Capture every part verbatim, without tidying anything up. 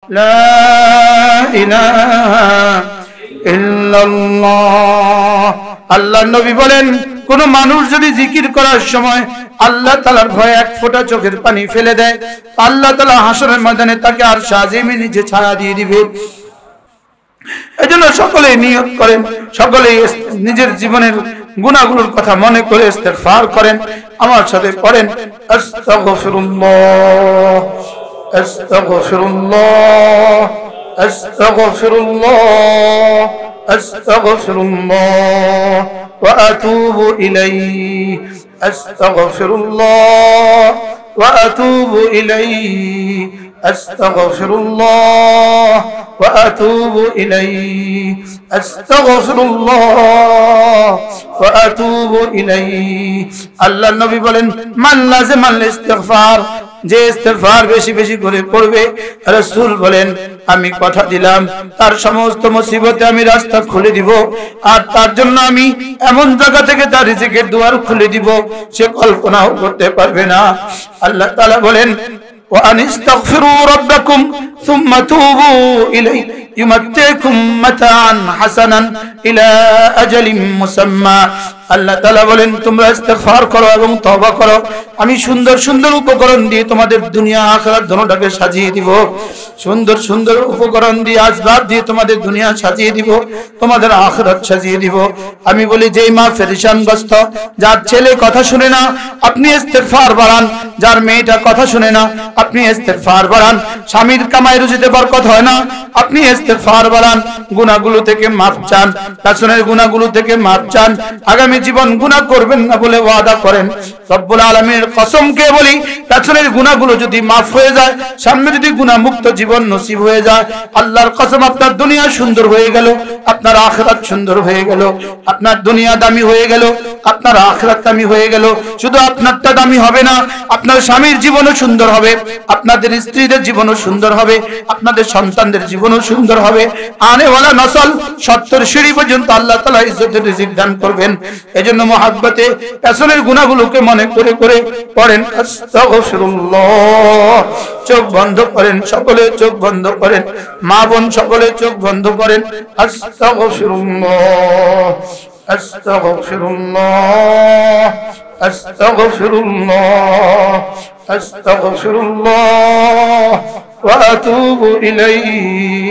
লা ইলাহা ইল্লাল্লাহ। আল্লাহ নবী বলেন, কোন মানুষ যদি জিকির করার সময় আল্লাহ তাআলার ভয়ে এক ফোঁটা চোখের পানি ফেলে দেয়, আল্লাহ তাআলা হাসরের ময়দানে তাকে আর শাজিমে নিচে ছায়া দিয়ে দিবে। এজন্য সকলেই নিয়ত করেন, সকলেই নিজের জীবনের গুনাহগুলোর কথা মনে করে ইস্তেগফার করেন। আমার সাথে পড়েন, আস্তাগফিরুল্লাহ আস্তাগফিরুল্লাহ আস্তাগফিরুল্লাহ আস্তাগফিরুল্লাহ ওয়া আতুবু ইলাইহি আস্তাগফিরুল্লাহ ওয়া আতুবু ইলাইহি আস্তাগফিরুল্লাহ ওয়া আতুবু ইলাইহি আস্তাগফিরুল্লাহ ওয়া আতুবু ইলাইহি। আল্লাহর নবী বলেন, মান লাযিমাল ইস্তিগফার, যে ইস্তিগফার বেশি বেশি করে পড়বে, রাসূল বলেন আমি কথা দিলাম তার সমস্ত মুসিবতে আমি রাস্তা খুলে দিব, আর তার জন্য আমি এমন জায়গা থেকে তার রিজিকের দুয়ার খুলে দিব সে কল্পনাও করতে পারবে না। আল্লাহ তাআলা বলেন, ওয়া আনিস্তাগফিরু রাব্বাকুম সুম্মা তুবু ইলাইহি ইউমাত্তিকুম মাতাআন হাসানান ইলা আজালিম মুসাম্মা। আল্লাহ তাআলা বলেন, তোমরা ইস্তিগফার করো এবং তওবা করো, আমি সুন্দর সুন্দর উপকরণ দিয়ে তোমাদের দুনিয়া আখিরাত দুটোটাকে সাজিয়ে দিব। সুন্দর সুন্দর উপকরণ দিয়ে, আসবাব দিয়ে তোমাদের দুনিয়া সাজিয়ে দিব, তোমাদের আখিরাত সাজিয়ে দিব। আমি বলি, যেই মা পেরেশানগ্রস্ত, যার ছেলে কথা শুনে না, আপনি ইস্তিগফার বাড়ান। যার মেয়েটা কথা শুনে না, আপনি ইস্তিগফার বাড়ান। স্বামীর কামাই রুজিতে বরকত হয় না, আপনি ইস্তিগফার বাড়ান। গুনাহগুলো থেকে মাফ চান, পেছনের গুনাহগুলো থেকে মাফ চান। আগামী জীবন গুনাহ করবেন না বলে ওয়াদা করেন। রব্বুল আলামিনের কসম কে বলি, পেছনের গুনাহগুলো যদি মাফ হয়ে যায়, সামনে যদি গুনাহ মুক্ত জীবন নসিব হয়ে যায়, আল্লাহর কসম আপনার দুনিয়া সুন্দর হয়ে গেল, আপনার আখিরাত সুন্দর হয়ে গেল। আপনার দুনিয়া দামি হয়ে গেল, আপনার আখিরাত দামি হয়ে গেল। শুধু আপনারটা দামি হবে না, আপনার স্বামীর জীবনও সুন্দর হবে, আপনাদের স্ত্রীদের জীবনও সুন্দর হবে, আপনাদের সন্তানদের জীবনও সুন্দর হবে। আনেওয়ালা নসল সত্তর সিঁড়ি পর্যন্ত আল্লাহ তাআলা ইজ্জতের রিজিক দান করবেন। এজন্য মহব্বতে পেছনের গুনাহগুলোকে মনে করে করে পড়েন, আস্তাগফিরুল্লাহ। চোখ বন্ধ করেন, সকলে চোখ বন্ধ করেন, মা বোন সকলে চোখ বন্ধ করেন। আস্তাগফিরুল্লাহ আস্তাগফিরুল্লাহ আস্তাগফিরুল্লাহ আস্তাগফিরুল্লাহ ওয়া আতুবু ইলাইহি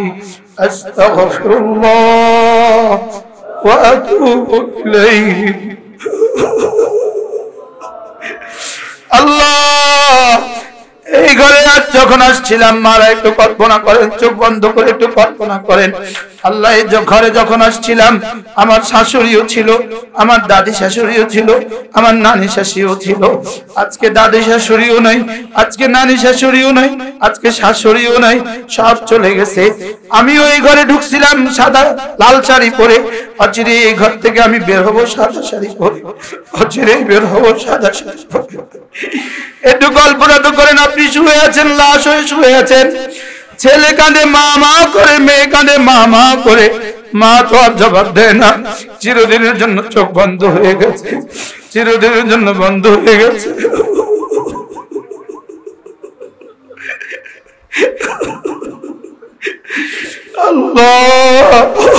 আস্তাগফিরুল্লাহ ওয়া আতুবু ইলাইহি। আল্লাহ, এই ঘরে আজ যখন আসছিলাম, মারা একটু কল্পনা করেন, চোখ বন্ধ করে একটু কল্পনা করেন। আল্লাহ, এই ঘরে যখন আসছিলাম, আমার শাশুড়িও ছিল, আমার দাদি শাশুড়িও ছিল, আমার নানি শাশুড়িও ছিল। আজকে দাদি শাশুড়িও নাই, আজকে নানি শাশুড়িও নাই, আজকে শাশুড়িও নাই, সব চলে গেছে। আমিও এই ঘরে ঢুকছিলাম সাদা লাল শাড়ি পরে, অচিরে এই ঘর থেকে আমি বের হবো সাদা শাড়ি পরে, অচিরে বের হবো সাদা শাড়ি পরে। একটু কল্পনা তো করেন, আপনি শুয়ে আছেন, লাশ হয়ে শুয়ে আছেন, ছেলে কাঁদে মা মা করে, মেয়ে কাঁদে মা মা করে, মা তো আর জবাব দেয় না, চিরদিনের জন্য চোখ বন্ধ হয়ে গেছে, চিরদিনের জন্য বন্ধ হয়ে গেছে। আল্লাহ,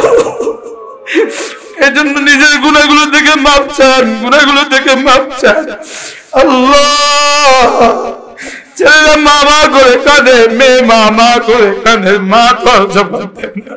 এজন্য নিজের গুনাহগুলো থেকে মাফ চান, গুনাহগুলো থেকে মাফ চান। আল্লাহ, ছেলেরা মা মা করে কাঁদে, মেয়ে মা মা করে কাঁদে, মা তো জবাব দেয় না।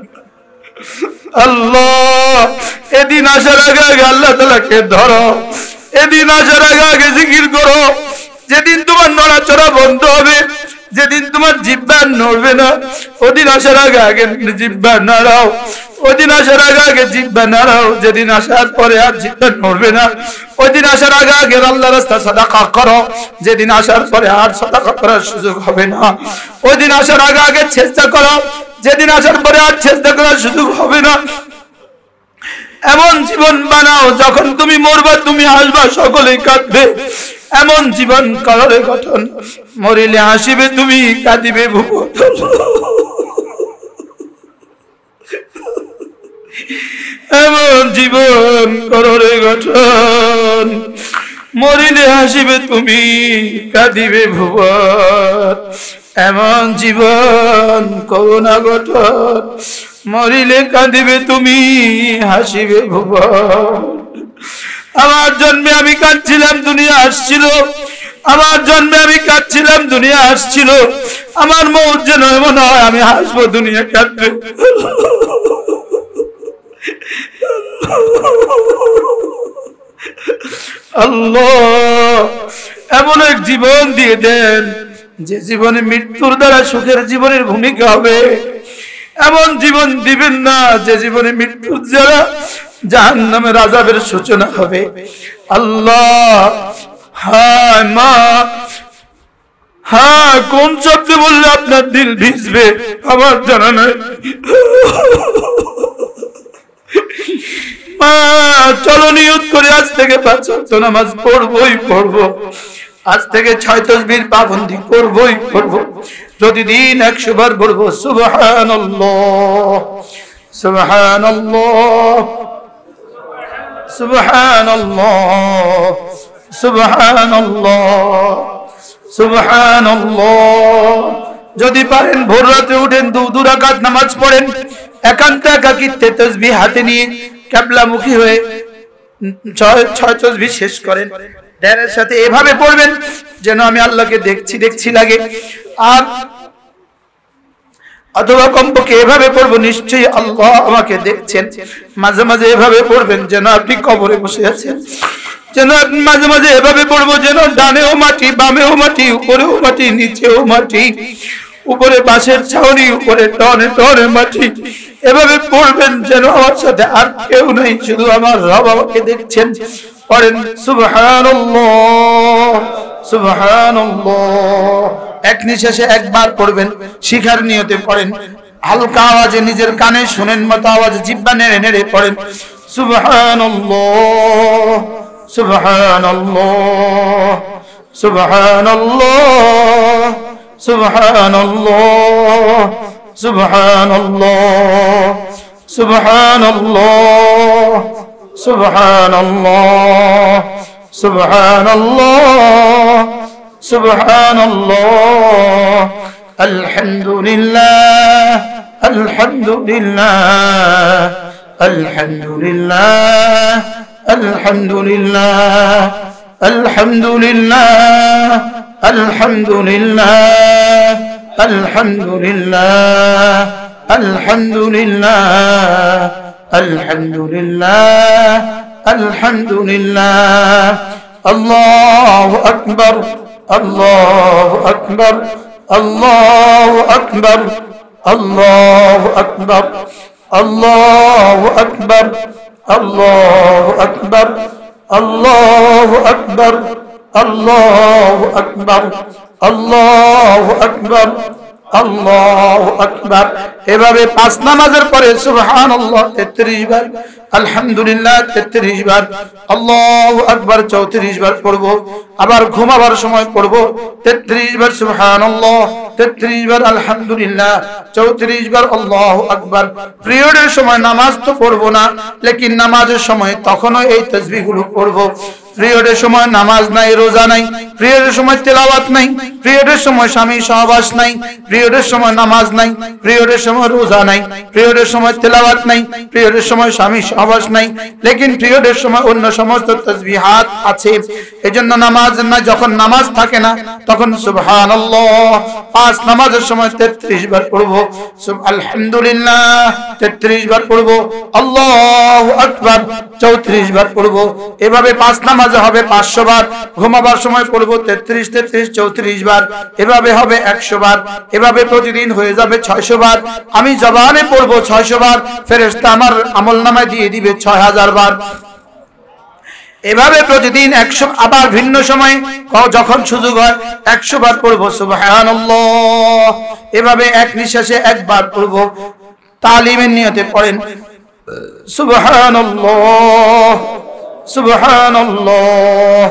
আল্লাহ, এদিন আসার আগে আগে আল্লাহ তাআলাকে ধরো, এদিন আসার আগে আগে জিকির করো। যেদিন তোমার নড়াচড়া বন্ধ হবে, যেদিন তোমার জিহ্বা নড়বে না, ওদিন আসার আগে আগে জিহ্বা নাড়াও, ওদিন আসার আগে আগে জিহ্বা নাড়াও। যেদিন আসার পরে আর জিহ্বা নড়বে না, ওইদিন আসার আগে আগে আল্লাহর রাস্তায় সাদাকা করো। যেদিন আসার পরে আর সাদাকা করার সুযোগ হবে না, ওইদিন আসার আগে আগে চেষ্টা করো। যেদিন আসার পরে আর চেষ্টা করার সুযোগ হবে না, এমন জীবন বানাও যখন তুমি মরবা, তুমি হাসবা, সকলেই কাঁদবে। এমন জীবন করো গঠন, মরিলে হাসিবে তুমি, কাঁদিবে ভুবন। এমন জীবন করো রে গঠন, মরিলে হাসিবে তুমি, কাঁদিবে ভুবন। এমন জীবন করুণা গঠন, মরিলে কাঁদিবে তুমি, হাসিবে ভুবন। আমার জন্মে আমি কাঁদছিলাম, দুনিয়া আসছিল। আমার জন্মে আমি কাঁদছিলাম, দুনিয়া আসছিল। আমার মৌত যেন এমন হয় আমি হাসবো, দুনিয়া কাঁদবে। আল্লাহ এমন এক জীবন দিয়ে দেন যে জীবনে মৃত্যুর দ্বারা সুখের জীবনের ভূমিকা হবে। এমন জীবন দিবেন না যে জীবনে মৃত্যুর দ্বারা জাহান্নামের আযাবের সূচনা হবে। আল্লাহ হায় মা, হ্যাঁ কোন শব্দে বললে আপনার দিল ভিজবে আমার জানা নাই। মা চলো নিয়ত করে আজ থেকে পাঁচ ওয়াক্ত নামাজ পড়বই পড়বো, আজ থেকে ছয় তাসবিহ পাবন্দি করবই করবো, প্রতিদিন একশো বার পড়বো সুবহানাল্লাহ সুবহানাল্লাহ সুবহানাল্লাহ সুবহানাল্লাহ সুবহানাল্লাহ। যদি পারেন ভোর রাতে উঠেন, দু দু রাকাত নামাজ পড়েন, একান্ত একাকিত্বে তাসবিহ হাতে নিয়ে কিবলামুখী হয়ে ছয় ছয় তাসবিহ শেষ করেন। ধ্যানের সাথে এভাবে পড়বেন যেন আমি আল্লাহকে দেখছি দেখছি লাগে। আর অথবা কমপক্ষে এভাবে পড়বো নিশ্চয়ই আল্লাহ আমাকে দেখছেন। মাঝে মাঝে এভাবে পড়বেন যেন আপনি কবরে বসে আছেন। যেন আপনি মাঝে মাঝে এভাবে পড়বো যেন ডানেও মাটি, বামেও মাটি, উপরেও মাটি, নিচেও মাটি, উপরে বাঁশের ছাউনি, উপরে টনে টনে মাটি। এভাবে পড়বেন যেন আমার সাথে আর কেউ নাই, শুধু আমার রব আমাকে দেখছেন। পড়েন সুবহানাল্লাহ সুবহানাল্লাহ। এক নিঃশ্বাসে একবার পড়বেন, শিখার নিয়তে পড়েন। হালকা আওয়াজে নিজের কানে শুনেন মতো আওয়াজে জিহ্বা নেড়ে নেড়ে পড়েন সুবহানাল্লাহ সুবহানাল্লাহ সুবহানাল্লাহ সুবহানাল্লাহ সুবহানাল্লাহ সুবহানাল্লাহ সুবহানাল্লাহ সুবহানাল্লাহ সুবহানাল্লাহ। আলহামদুলিল্লাহ আলহামদুলিল্লাহ আলহামদুলিল্লাহ আলহামদুলিল্লাহ আলহামদুলিল্লাহ আলহামদুলিল্লাহ আলহামদুলিল্লাহ আলহামদুলিল্লাহ আলহামদুলিল্লাহ আলহামদুলিল্লাহ। আল্লাহু আকবার আল্লাহু আকবার আল্লাহু আকবার আল্লাহু আকবার আল্লাহু আকবার আল্লাহু আকবার আল্লাহু আকবার আল্লাহু আকবার আল্লাহু আকবার আল্লাহু আকবার। এভাবে পাঁচ নামাজের পরে সুবহানাল্লাহ তেত্রিশ বার, আলহামদুলিল্লাহ তেত্রিশ বার, আল্লাহু আকবার চৌত্রিশ বার পড়বো। আবার ঘুমাবার সময় পড়বো তেত্রিশ বার সুবহানাল্লাহ, তেত্রিশ বার আলহামদুলিল্লাহ, চৌত্রিশ বার আল্লাহু আকবার। পিরিয়ডের সময় নামাজ তো পড়বো না, লেকিন নামাজের সময় তখনও এই তাসবিহগুলো পড়বো। পিরিয়ডের সময় নামাজ নাই, রোজা নাই, পিরিয়ডের সময় তেলাওয়াত নাই, পিরিয়ডের সময় স্বামী সহবাস নাই, পিরিয়ডের সময় নামাজ নাই, পিরিয়ডের সময় রোজা নাই, পিরিয়ডের সময় তেলাওয়াত নাই, পিরিয়ডের সময় স্বামী সহবাস নাই, লেকিন পিরিয়ডের সময় অন্য সমস্ত তাসবিহাত আছে। এজন্য নামাজ না, যখন নামাজ থাকে না তখন সুবহানাল্লাহ পাঁচ নামাজের সময় তেত্রিশ বার পড়বো, আলহামদুলিল্লাহ তেত্রিশ বার পড়বো, আল্লাহু আকবার চৌত্রিশ বার পড়বো। এভাবে পাঁচ নামাজে হবে পাঁচশো বার, ঘুমাবার সময় পড়বো তেত্রিশ তেত্রিশ চৌত্রিশ বার, এভাবে হবে একশো বার, এভাবে প্রতিদিন হয়ে যাবে ছয়শো বার। আমি জবানে পড়বো ছয়শো বার, ফেরেশতা আমার আমলনামায় দিয়ে দিবে ছয় হাজার বার। এভাবে প্রতিদিন একশো, আবার ভিন্ন সময় যখন সুযোগ হয় একশো বার পড়বো সুবহানাল্লাহ। এভাবে এক নিঃশ্বাসে একবার পড়বো। তালিমের নিয়তে পড়েন সুবহানাল্লাহ সুবহানাল্লাহ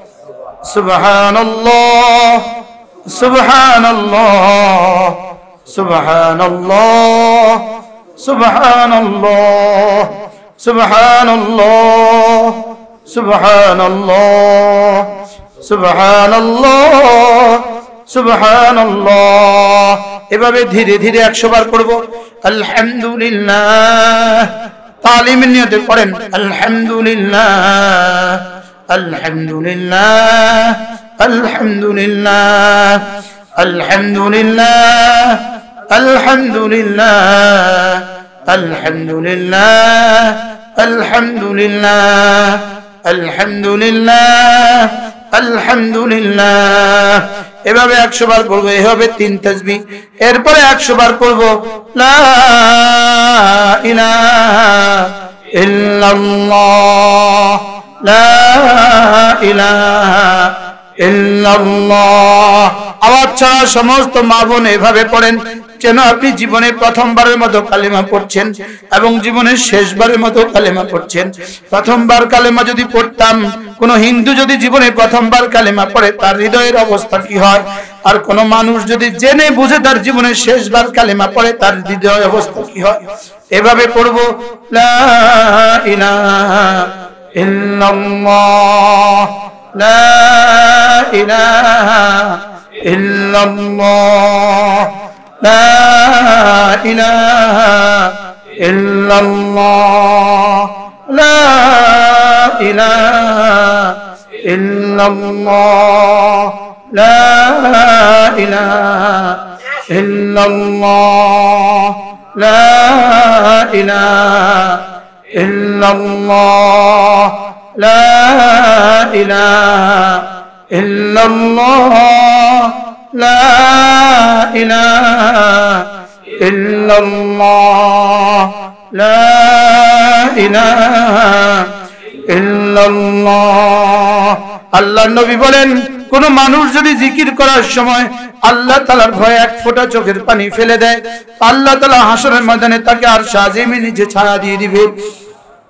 সুবহানাল্লাহ সুবহানাল্লাহ সুবহানাল্লাহ সুবহানাল্লাহ সুবহানাল্লাহ সুবহানাল্লাহ সুবহানাল্লাহ সুবহানাল্লাহ। এভাবে ধীরে ধীরে একশো বার করব। আলহামদুলিল্লাহ, তালিমের নিয়তে পড়েন। আলহামদুলিল্লাহ, আলহামদুলিল্লাহ, আলহামদুলিল্লাহ, আলহামদুলিল্লাহ, আলহামদুলিল্লাহ, আলহামদুলিল্লাহ, আলহামদুলিল্লাহ, আলহামদুলিল্লাহ, আলহামদুলিল্লাহ। এভাবে একশো বার করবো। এ হবে তিন তাসবিহ। এরপরে একশো বার করবো লা ইলাহা ইল্লাল্লাহ, লা ইলাহা ইল্লাল্লাহ। আওয়াজ ছাড়া সমস্ত মা বোন এভাবে পড়েন যেন আপনি জীবনে প্রথমবারের মতো কালেমা পড়ছেন এবং জীবনের শেষবারের মতো কালেমা পড়ছেন। প্রথমবার কালেমা যদি পড়তাম, কোন হিন্দু যদি জীবনে প্রথমবার কালেমা পড়ে তার হৃদয়ের অবস্থা কি হয়, আর কোন মানুষ যদি জেনে বুঝে তার জীবনের শেষবার কালেমা পড়ে তার হৃদয়ের অবস্থা কি হয়। এভাবে পড়ব লা ইলাহা ইল্লাল্লাহ, লা ইলাহা ইল্লাল্লাহ, লা ইলাহা ইল্লাল্লাহ, লা ইলাহা ইল্লাল্লাহ, লা ইলাহা ইল্লাল্লাহ, লা ইলাহা ইল্লাল্লাহ, লা ইলাহা ইল্লাল্লাহ, লা ইলাহা ইল্লাল্লাহ, লা ইলাহা ইল্লাল্লাহ। আল্লাহর নবী বলেন, কোন মানুষ যদি জিকির করার সময় আল্লাহ তাআলার ভয়ে এক ফোঁটা চোখের পানি ফেলে দেয়, আল্লাহ তাআলা হাসরের ময়দানে তাকে আরশ আজিমের নিচে ছায়া দিয়ে দিবে।